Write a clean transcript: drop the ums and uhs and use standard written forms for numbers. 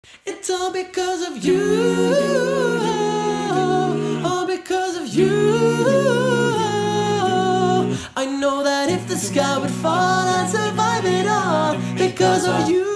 It's all because of you, all because of you. I know that if the sky would fall, I'd survive it all because of you.